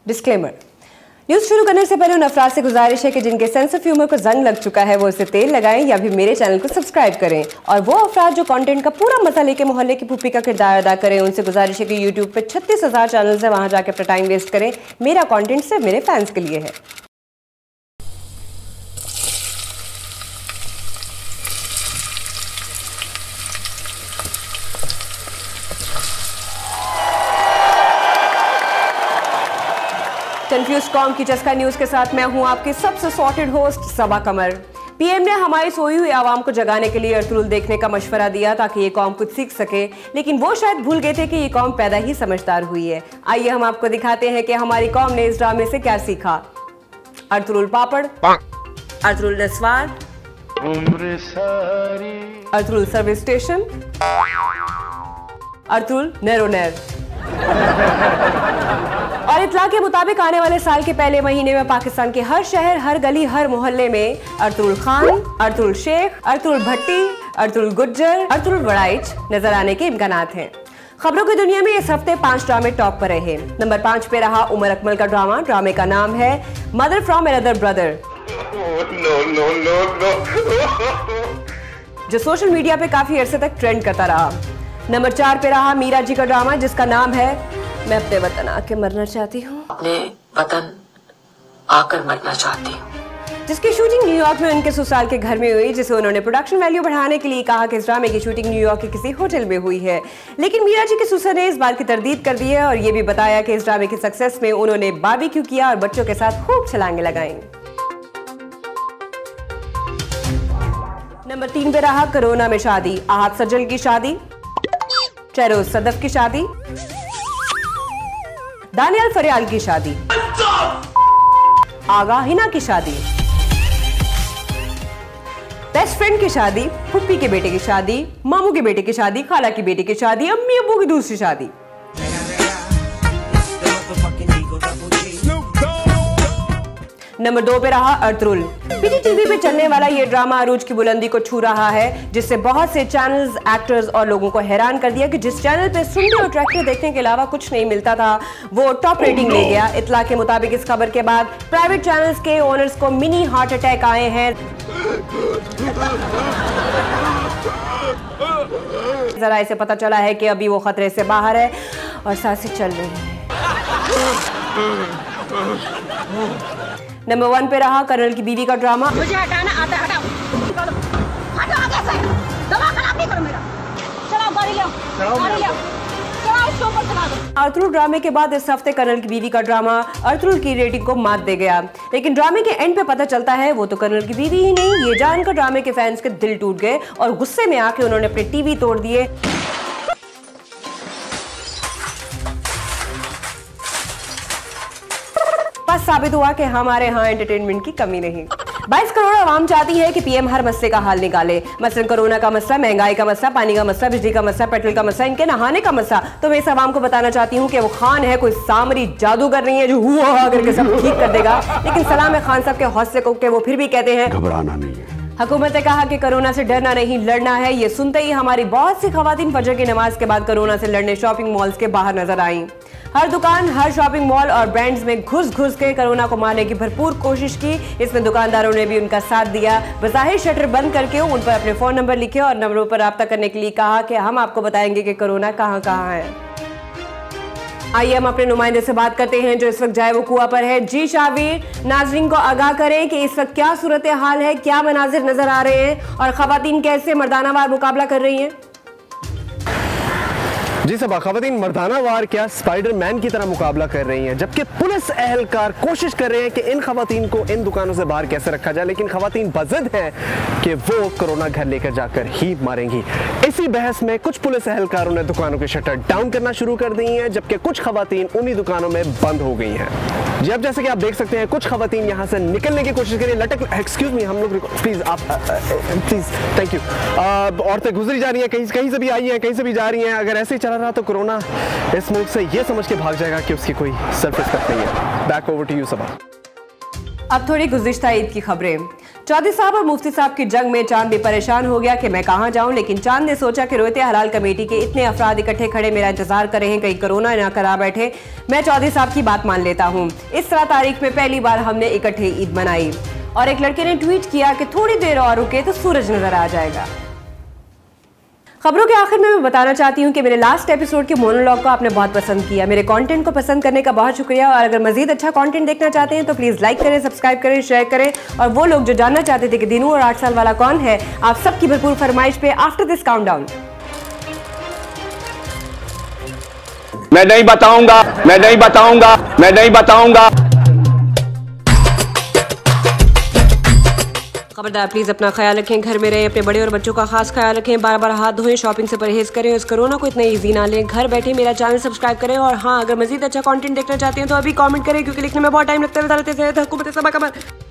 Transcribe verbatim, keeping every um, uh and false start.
Disclaimer. News शुरू करने से पहले उन अफराद से गुजारिश है कि जिनके सेंस ऑफ ह्यूमर को जंग लग चुका है वो इसे तेल लगाएं या फिर मेरे चैनल को सब्सक्राइब करें। और वो अफराद जो कंटेंट का पूरा मजा लेके मोहल्ले की पुप्पी का किरदार अदा करें, उनसे गुजारिश है कि यूट्यूब पे छत्तीस हजार चैनल है, वहां जाके अपना टाइम वेस्ट करें। मेरा कॉन्टेंट सिर्फ मेरे फैंस के लिए है। कंफ्यूज कॉम की चस्का न्यूज के साथ मैं हूं आपकी सबसे sorted host Saba Qamar. PM ने हमारी सोई हुई आवाम को जगाने के लिए अर्थरुल देखने का मशवरा दिया ताकि ये कौम कुछ सीख सके, लेकिन वो शायद भूल गए थे कि ये कौम पैदा ही समझदार हुई है। आइए हम आपको दिखाते हैं कि हमारी कौम ने इस ड्रामे से क्या सीखा। अर्थरुल पापड़, अर्थरुल नस्वार, अर्थरुल सर्विस स्टेशन, अर्थरुल नैरोनैर। और इत्तला के मुताबिक आने वाले साल के पहले महीने में पाकिस्तान के हर शहर, हर गली, हर मोहल्ले में अर्थरुल खान, अर्थरुल शेख, अर्थरुल भट्टी, अर्थरुल गुज्जर, अर्थरुल वड़ाइच नजर आने के इम्कानात हैं। खबरों की दुनिया में इस हफ्ते पांच ड्रामे टॉप पर रहे। नंबर पांच पे रहा उमर अकमल का ड्रामा। ड्रामे का नाम है मदर फ्रॉम अनदर ब्रदर, जो सोशल मीडिया पे काफी अरसे तक ट्रेंड करता रहा। नंबर चार पे रहा मीरा जी का ड्रामा जिसका नाम है मैं अपने वतन आके मरना चाहती हूँ, अपने वतन आकर मरना चाहती हूँ, जिसकी शूटिंग न्यूयॉर्क में उनके ससुराल के घर में हुई, जिसे उन्होंने प्रोडक्शन वैल्यू बढ़ाने के लिए कहा कि इस ड्रामे की शूटिंग न्यूयॉर्क के किसी होटल में हुई है। लेकिन मीरा जी के ससुर ने इस बात की तरदीद कर दी है और ये भी बताया कि इस ड्रामे की सक्सेस में उन्होंने बारबेक्यू किया और बच्चों के साथ खूब छलांगे लगाई। नंबर तीन पे रहा कोरोना में शादी। आहत सज्जल की शादी, चेरोज सदफ की शादी, दानियाल फरियाल की शादी, आगा हिना की शादी, बेस्ट फ्रेंड की शादी, फुप्पी के बेटे की शादी, मामू के बेटे की शादी, खाला की बेटी की शादी, अम्मी अब्बू की दूसरी शादी। नंबर दो पे रहा अर्थरुल। पीटी टीवी पे चलने वाला ये ड्रामा अरूज की बुलंदी को छू रहा है, जिससे बहुत से चैनल्स, एक्टर्स और लोगों को हैरान कर दिया कि जिस चैनल पे सुंदर और ट्रैक्टर देखने के अलावा कुछ नहीं मिलता था वो टॉप रेटिंग ले गया। इत्तला के मुताबिक इस खबर के बाद प्राइवेट चैनल्स के ओनर्स को मिनी हार्ट अटैक आए हैं। जरा इसे पता चला है कि अभी वो खतरे से बाहर है और सांसें चल रही है। नंबर वन पे रहा कर्नल की बीवी का ड्रामा। मुझे हटाना आता, हटाओ हटाओ आगे से, दवा खराब नहीं करो मेरा। चलाओ गाड़ी ले आओ, गाड़ी ले आओ, चलाओ इसके ऊपर चला दो। अर्थरुल ड्रामे के बाद इस हफ्ते कर्नल की बीवी का ड्रामा अर्थरुल की रेटिंग को मात दे गया, लेकिन ड्रामे के एंड पे पता चलता है वो तो कर्नल की बीवी ही नहीं। ये जानकर ड्रामे के फैंस के दिल टूट गए और गुस्से में आके उन्होंने अपने टीवी तोड़ दिए। बस साबित हुआ कि हमारे यहाँ एंटरटेनमेंट की कमी नहीं। बाईस करोड़ आवाम चाहती है कि पीएम हर मसले का हल निकाले, मसलन कोरोना का मसला, महंगाई का मसला, पानी का मसला, बिजली का मसला, पेट्रोल का मसला, इनके नहाने का मसला। तो मैं इस आवाम को बताना चाहती हूँ कि वो खान है, कोई सामरी जादूगर नहीं है जो हुआ करके सब ठीक कर देगा। लेकिन सलाम है खान साहब के हौसले को कि वो फिर भी कहते हैं घबराना नहीं है। हुकूमत ने कहा कि कोरोना से डरना नहीं लड़ना है। ये सुनते ही हमारी बहुत सी खवातीन फजर की नमाज के बाद कोरोना से लड़ने शॉपिंग मॉल्स के बाहर नजर आईं। हर दुकान, हर शॉपिंग मॉल और ब्रांड्स में घुस घुस के कोरोना को मारने की भरपूर कोशिश की। इसमें दुकानदारों ने भी उनका साथ दिया। बज़ाहिर शटर बंद करके उन पर अपने फोन नंबर लिखे और नंबरों पर राब्ता करने के लिए कहा कि हम आपको बताएंगे कि कोरोना कहां कहां है। आइए हम अपने नुमाइंदे से बात करते हैं जो इस वक्त जाए वो कुआ पर है। जी शाहवीर, नाजरीन को आगाह करें कि इस वक्त क्या सूरत हाल है, क्या मनाजिर नजर आ रहे हैं और खवातीन कैसे मर्दानावार मुकाबला कर रही हैं। जी सबा, खवातीन मर्दानावार क्या स्पाइडरमैन की तरह मुकाबला कर रही हैं, जबकि पुलिस एहलकार कोशिश कर रहे हैं कि इन खवातीन को इन दुकानों से बाहर कैसे रखा जाए, लेकिन खवातीन बज़िद हैं कि वो कोरोना घर लेकर जाकर ही मारेंगी। इसी बहस में कुछ पुलिस एहलकारों ने दुकानों के शटर डाउन करना शुरू कर दी हैं, जबकि कुछ खवातीन उन्हीं दुकानों में बंद हो गई हैं। जी अब जैसे कि आप देख सकते हैं कुछ खवातीन यहाँ से निकलने की कोशिश करिए। लटक, एक्सक्यूज मी, हम लोग प्लीज, आप प्लीज, थैंक यू। औरतें गुजरी जा रही हैं, कहीं कहीं से भी आई हैं, कहीं से भी जा रही हैं। अगर ऐसे ही चला रहा तो कोरोना इस मुल्क से ये समझ के भाग जाएगा कि उसकी कोई सेल्फ रिस्पेक्ट नहीं है। Back over to you Saba. अब थोड़ी गुज़िश्ता ईद की खबरें। चौधरी साहब और मुफ्ती साहब की जंग में चांद भी परेशान हो गया कि मैं कहां जाऊं, लेकिन चांद ने सोचा कि रोयते हलाल कमेटी के इतने अफराद इकट्ठे खड़े मेरा इंतजार कर रहे हैं, कहीं कोरोना ना करा बैठे, मैं चौधरी साहब की बात मान लेता हूं। इस तरह तारीख में पहली बार हमने इकट्ठे ईद मनाई और एक लड़के ने ट्वीट किया कि थोड़ी देर और रुके तो सूरज नजर आ जाएगा। खबरों के आखिर में मैं बताना चाहती हूँ कि मेरे लास्ट एपिसोड के मोनोलॉग को आपने बहुत पसंद किया। मेरे कंटेंट को पसंद करने का बहुत शुक्रिया और अगर मजीद अच्छा कंटेंट देखना चाहते हैं तो प्लीज लाइक करें, सब्सक्राइब करें, शेयर करें। और वो लोग जो जानना चाहते थे कि दिनू और आठ साल वाला कौन है, आप सबकी भरपूर फरमाइश पे आफ्टर दिस काउंटडाउन। मैं नहीं बताऊंगा, मैं नहीं बताऊंगा, मैं नहीं बताऊंगा। खबरदार प्लीज अपना ख्याल रखें, घर में रहें, अपने बड़े और बच्चों का खास ख्याल रखें, बार बार हाथ धोएं, शॉपिंग से परहेज करें, इस कोरोना को इतना इजी ना लें, घर बैठे मेरा चैनल सब्सक्राइब करें। और हाँ, अगर मजीद अच्छा कंटेंट देखना चाहते हैं तो अभी कमेंट करें, क्योंकि लिखने में बहुत टाइम लगता है।